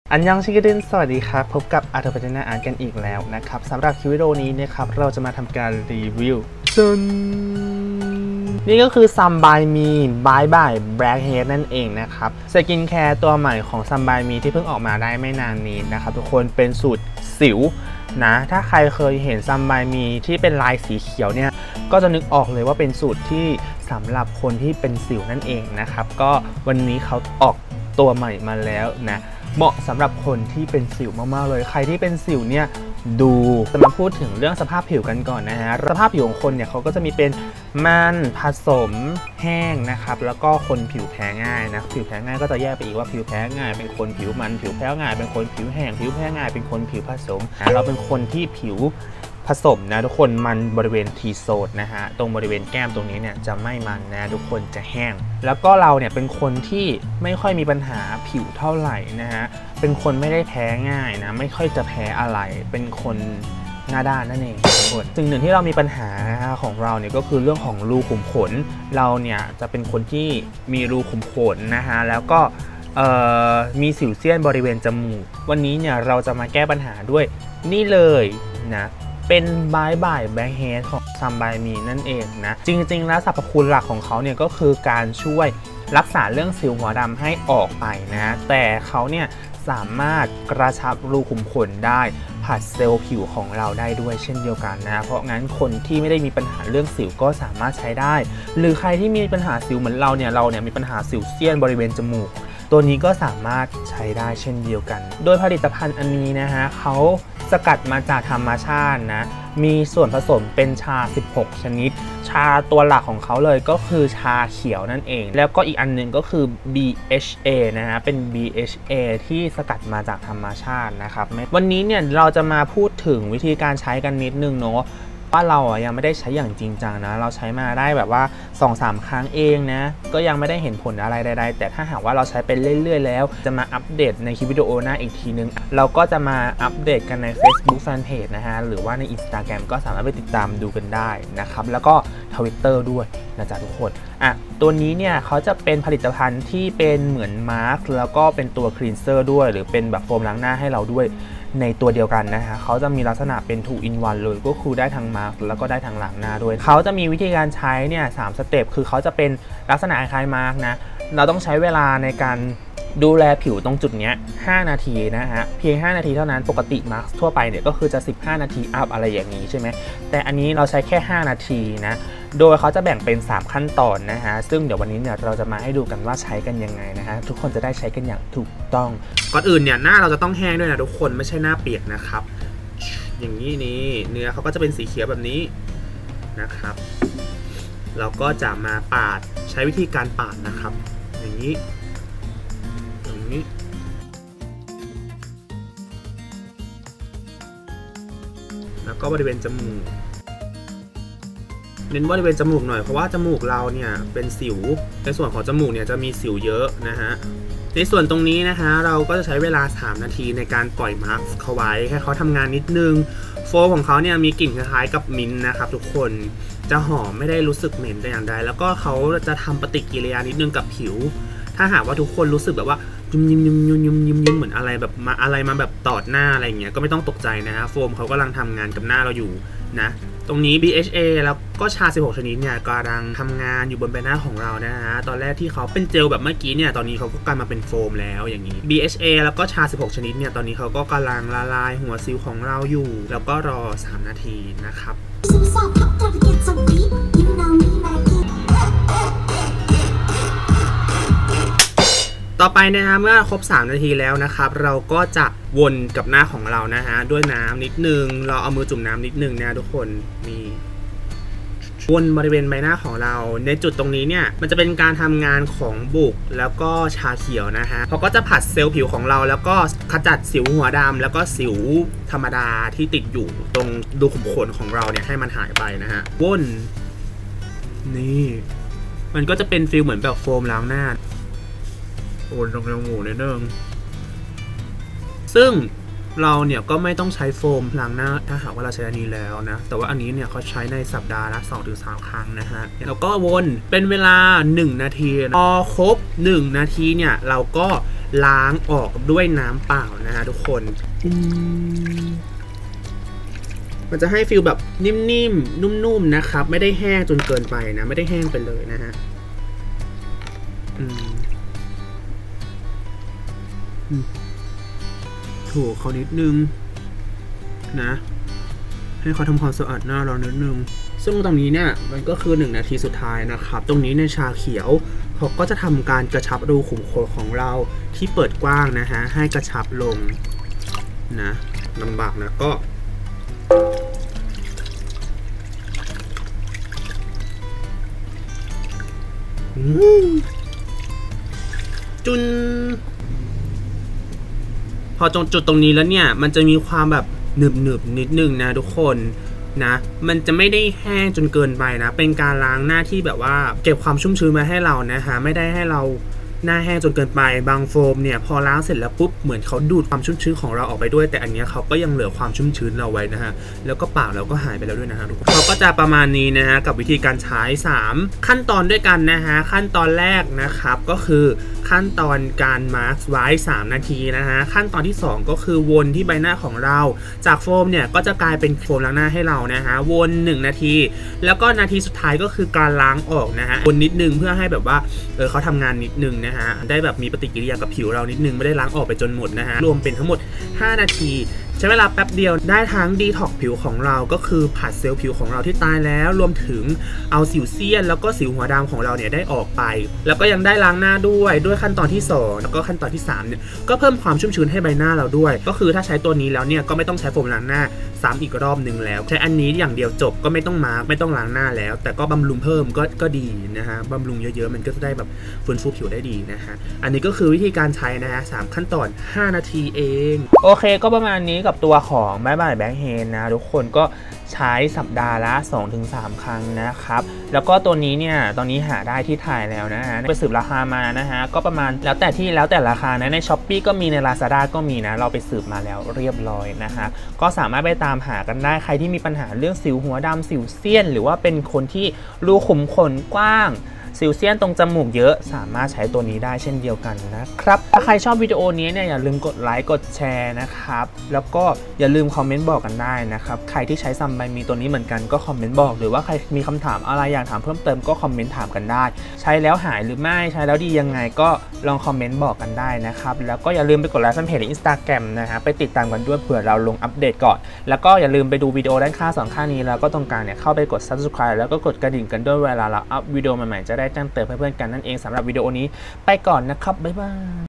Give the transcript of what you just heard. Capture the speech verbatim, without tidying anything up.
อันยองชิคกี้ดินสวัสดีครับพบกับอาร์ตพัฒนาอาร์ตกันอีกแล้วนะครับสำหรับคลิปวิดีโอนี้นะครับเราจะมาทำการรีวิวซึนนี่ก็คือ Some by Me by by Blackhead นั่นเองนะครับสกินแคร์ตัวใหม่ของ Some by Me ที่เพิ่งออกมาได้ไม่นานนี้นะครับทุกคนเป็นสูตรสิวนะถ้าใครเคยเห็น Some by Me ที่เป็นลายสีเขียวเนี่ยก็จะนึกออกเลยว่าเป็นสูตรที่สำหรับคนที่เป็นสิวนั่นเองนะครับก็วันนี้เขาออกตัวใหม่มาแล้วนะเหมาะสำหรับคนที่เป็นสิวมากๆเลยใครที่เป็นสิวเนี่ยดูจะมาพูดถึงเรื่องสภาพผิวกันก่อนนะฮะสภาพผิวของคนเนี่ยเขาก็จะมีเป็นมันผสมแห้งนะครับแล้วก็คนผิวแพ้ง่ายนะผิวแพ้ง่ายก็จะแยกไปอีกว่าผิวแพ้ง่ายเป็นคนผิวมันผิวแพ้ง่ายเป็นคนผิวแห้งผิวแพ้ง่ายเป็นคนผิวผสมเราเป็นคนที่ผิวผสมนะทุกคนมันบริเวณทีโซดนะฮะตรงบริเวณแก้มตรงนี้เนี่ยจะไม่มันนะทุกคนจะแห้งแล้วก็เราเนี่ยเป็นคนที่ไม่ค่อยมีปัญหาผิวเท่าไหร่นะฮะเป็นคนไม่ได้แพ้ง่ายนะไม่ค่อยจะแพ้อะไรเป็นคนหน้าด้านนั่นเองทุกคนสิ่งหนึ่งที่เรามีปัญหาของเราเนี่ยก็คือเรื่องของรูขุมขนเราเนี่ยจะเป็นคนที่มีรูขุมขนนะฮะแล้วก็มีสิวเซียนบริเวณจมูกวันนี้เนี่ยเราจะมาแก้ปัญหาด้วยนี่เลยนะเป็นบายบายแบล็คเฮดของ Some by Me นั่นเองนะจริงๆแล้วสรรพคุณหลักของเขาเนี่ยก็คือการช่วยรักษาเรื่องสิวหัวดำให้ออกไปนะแต่เขาเนี่ยสามารถกระชับรูขุมขนได้ผัดเซลล์ผิวของเราได้ด้วยเช่นเดียวกันนะเพราะงั้นคนที่ไม่ได้มีปัญหาเรื่องสิวก็สามารถใช้ได้หรือใครที่มีปัญหาสิวเหมือนเราเนี่ยเราเนี่ยมีปัญหาสิวเซียนบริเวณจมูกตัวนี้ก็สามารถใช้ได้เช่นเดียวกันโดยผลิตภัณฑ์อันนี้นะฮะเขาสกัดมาจากธรรมชาตินะมีส่วนผสมเป็นชาสิบหกชนิดชาตัวหลักของเขาเลยก็คือชาเขียวนั่นเองแล้วก็อีกอันหนึ่งก็คือ บี เอช เอ นะฮะเป็น บี เอช เอ ที่สกัดมาจากธรรมชาตินะครับวันนี้เนี่ยเราจะมาพูดถึงวิธีการใช้กันนิดนึงเนาะว่าเราอ่ะยังไม่ได้ใช้อย่างจริงจังนะเราใช้มาได้แบบว่า สองสาม ครั้งเองนะก็ยังไม่ได้เห็นผลอะไรใดๆแต่ถ้าหากว่าเราใช้ไปเรื่อยๆแล้วจะมาอัปเดตในคลิปวิดีโอหน้าอีกทีนึงเราก็จะมาอัปเดตกันใน Facebook Fanpage นะฮะหรือว่าใน Instagram ก็สามารถไปติดตามดูกันได้นะครับแล้วก็ Twitter ด้วยนะจ๊ะทุกคนอ่ะตัวนี้เนี่ยเขาจะเป็นผลิตภัณฑ์ที่เป็นเหมือนมาร์กแล้วก็เป็นตัวคลีนเซอร์ด้วยหรือเป็นแบบโฟมล้างหน้าให้เราด้วยในตัวเดียวกันนะฮะเขาจะมีลักษณะเป็น ทู อิน วัน เลยก็คือได้ทั้งมาร์กแล้วก็ได้ทั้งล้างหน้าด้วยเขาจะมีวิธีการใช้เนี่ยสามสเต็ปคือเขาจะเป็นลักษณะคล้ายมาร์กนะเราต้องใช้เวลาในการดูแลผิวตรงจุดนี้ห้านาทีนะฮะเพียงห้านาทีเท่านั้นปกติมาร์กทั่วไปเนี่ยก็คือจะสิบห้านาทีอัพอะไรอย่างนี้ใช่ไหมแต่อันนี้เราใช้แค่ห้านาทีนะโดยเขาจะแบ่งเป็นสามขั้นตอนนะฮะซึ่งเดี๋ยววันนี้เนี่ยเราจะมาให้ดูกันว่าใช้กันยังไงนะฮะทุกคนจะได้ใช้กันอย่างถูกต้องก่อนอื่นเนี่ยหน้าเราจะต้องแห้งด้วยนะทุกคนไม่ใช่หน้าเปียกนะครับอย่างนี้นี่เนื้อเขาก็จะเป็นสีเขียวแบบนี้นะครับเราก็จะมาปาดใช้วิธีการปาดนะครับอย่างนี้อย่างนี้แล้วก็บริเวณจมูกเน้นบริเวณจมูกหน่อยเพราะว่าจมูกเราเนี่ยเป็นสิวในส่วนของจมูกเนี่ยจะมีสิวเยอะนะฮะในส่วนตรงนี้นะคะเราก็จะใช้เวลาสามนาทีในการปล่อยมาร์กเขาไว้ให้เขาทำงานนิดนึงโฟมของเขาเนี่ยมีกลิ่นคล้ายๆกับมิ้นท์นะครับทุกคนจะหอมไม่ได้รู้สึกเหม็นแต่อย่างใดแล้วก็เขาจะทำปฏิกิริยานิดนึงกับผิวถ้าหากว่าทุกคนรู้สึกแบบว่ายิ้มยิ้มยิ้มยิ้มยิ้มยิ้มยิ้มเหมือนอะไรแบบมาอะไรมาแบบตอดหน้าอะไรอย่างเงี้ยก็ไม่ต้องตกใจนะฮะโฟมเขากำลังทำงานกับหน้าเราอยู่นะตรงนี้ บี เอช เอ แล้วก็ชาสิบหกชนิดเนี่ยกำลังทำงานอยู่บนใบหน้าของเรานะฮะตอนแรกที่เขาเป็นเจลแบบเมื่อกี้เนี่ยตอนนี้เขาก็กลายมาเป็นโฟมแล้วอย่างนี้ บี เอช เอ แล้วก็ชาสิบหกชนิดเนี่ยตอนนี้เขาก็กำลังละลายหัวซิลของเราอยู่แล้วก็รอสามนาทีนะครับต่อไปนะฮะเมื่อครบสามนาทีแล้วนะครับเราก็จะวนกับหน้าของเรานะฮะด้วยน้ำนิดนึงเราเอามือจุ่มน้ำนิดนึงนะทุกคนมีวนบริเวณใบหน้าของเราในจุดตรงนี้เนี่ยมันจะเป็นการทำงานของบุกแล้วก็ชาเขียวนะฮะเขาก็จะผัดเซลล์ผิวของเราแล้วก็ขจัดสิวหัวดำแล้วก็สิวธรรมดาที่ติดอยู่ตรงรูขุมขนของเราเนี่ยให้มันหายไปนะฮะวนนี่มันก็จะเป็นฟิลเหมือนแบบโฟมล้างหน้าวนตรงจมูกนิดนึงซึ่งเราเนี่ยก็ไม่ต้องใช้โฟมล้างหน้าถ้าหากว่าเราใช้อันนี้แล้วนะแต่ว่าอันนี้เนี่ยเขาใช้ในสัปดาห์ละ สองถึงสาม ครั้งนะฮะแล้วก็วนเป็นเวลาหนึ่งนาทีพอครบหนึ่งนาทีเนี่ยเราก็ล้างออกด้วยน้ำเปล่านะฮะทุกคนมันจะให้ฟีลแบบนิ่มๆนุ่มๆนะครับไม่ได้แห้งจนเกินไปนะไม่ได้แห้งไปเลยนะฮะถูกเขานิดนึงนะให้เขาทำความสะอาดหน้าเรานิดนึงซึ่งตรงนี้เนี่ยมันก็คือหนึ่งนาทีสุดท้ายนะครับตรงนี้ในชาเขียวเขาก็จะทำการกระชับรูขุมขนของเราที่เปิดกว้างนะฮะให้กระชับลงนะลำบากนะก็จุนพอจนจุดตรงนี้แล้วเนี่ยมันจะมีความแบบหนึบหนึบนิดนึงนะทุกคนนะมันจะไม่ได้แห้งจนเกินไปนะเป็นการล้างหน้าที่แบบว่าเก็บความชุ่มชื้นมาให้เรานะฮะไม่ได้ให้เราหน้าแห้งจนเกินไปบางโฟมเนี่ยพอล้างเสร็จแล้วปุ๊บเหมือนเขาดูดความชุ่มชื้นของเราออกไปด้วยแต่อันนี้เขาก็ยังเหลือความชุ่มชื้นเราไว้นะฮะแล้วก็ปากเราก็หายไปแล้วด้วยนะฮะทุกคนเขาก็จะประมาณนี้นะฮะกับวิธีการใช้สามขั้นตอนด้วยกันนะฮะขั้นตอนแรกนะครับก็คือขั้นตอนการมาร์คไว้สามนาทีนะฮะขั้นตอนที่สองก็คือวนที่ใบหน้าของเราจากโฟมเนี่ยก็จะกลายเป็นโฟมล้างหน้าให้เรานะฮะวนหนึ่งนาทีแล้วก็นาทีสุดท้ายก็คือการล้างออกนะฮะวนนิดนึงเพื่อให้แบบว่าเออเขาทำงานนิดนึงนะฮะได้แบบมีปฏิกิริยากับผิวเรานิดนึงไม่ได้ล้างออกไปจนหมดนะฮะรวมเป็นทั้งหมดห้านาทีใช้เวลาแป๊บเดียวได้ทั้งดีท็อกผิวของเราก็คือผัดเซลล์ผิวของเราที่ตายแล้วรวมถึงเอาสิวเซียนแล้วก็สิวหัวดำของเราเนี่ยได้ออกไปแล้วก็ยังได้ล้างหน้าด้วยด้วยขั้นตอนที่สองแล้วก็ขั้นตอนที่สามเนี่ยก็เพิ่มความชุ่มชื้นให้ใบหน้าเราด้วยก็คือถ้าใช้ตัวนี้แล้วเนี่ยก็ไม่ต้องใช้โฟมล้างหน้าซ้ำอีกรอบนึงแล้วใช้อันนี้อย่างเดียวจบก็ไม่ต้องมาร์กไม่ต้องล้างหน้าแล้วแต่ก็บำรุงเพิ่มก็ก็ดีนะฮะบำรุงเยอะๆมันก็จะได้แบบฟื้นฟูผิวได้ดีนะฮะอันนี้ก็คือวิธีการใช้นะฮะสามขั้นตอนห้านาทีเองโอเคก็ประมาณนี้กับตัวของบายบายแบล็คเฮดนะทุกคนก็ใช้สัปดาห์ละ สองถึงสาม ครั้งนะครับแล้วก็ตัวนี้เนี่ยตอนนี้หาได้ที่ไทยแล้วนะฮะไปสืบราคามานะฮะก็ประมาณแล้วแต่ที่แล้วแต่ราคานะใน ช้อปปี้ ก็มีใน ลาซาด้า ก็มีนะเราไปสืบมาแล้วเรียบร้อยนะฮะก็สามารถไปตามหากันได้ใครที่มีปัญหาเรื่องสิวหัวดำสิวเซียนหรือว่าเป็นคนที่รูขุมขนกว้างสิวเซียนตรงจมูกเยอะสามารถใช้ตัวนี้ได้เช่นเดียวกันนะครับถ้าใครชอบวิดีโอนี้เนี่ยอย่าลืมกดไลค์กดแชร์นะครับแล้วก็อย่าลืมคอมเมนต์บอกกันได้นะครับใครที่ใช้ซัมบายมีตัวนี้เหมือนกันก็คอมเมนต์บอกหรือว่าใครมีคำถามอะไรอยากถามเพิ่มเติมก็คอมเมนต์ถามกันได้ใช้แล้วหายหรือไม่ใช้แล้วดียังไงก็ลองคอมเมนต์บอกกันได้นะครับแล้วก็อย่าลืมไปกดไลค์แฟนเพจใน อินสตาแกรม นะฮะไปติดตามกันด้วยเผื่อเราลงอัปเดตก่อนแล้วก็อย่าลืมไปดูวิดีโอด้านข้างสองข้างนี้แล้วก็ตรงกลางเนี่ยเข้าไปกด ซับสไครบ์ แล้วก็กดกระดิ่งกันด้วยเวลาเราอัพวิดีโอใหม่ๆจะได้แจ้งเตือนเพื่อนๆกันนั่นเองสำหรับวิดีโอนี้ไปก่อนนะครับบ๊ายบาย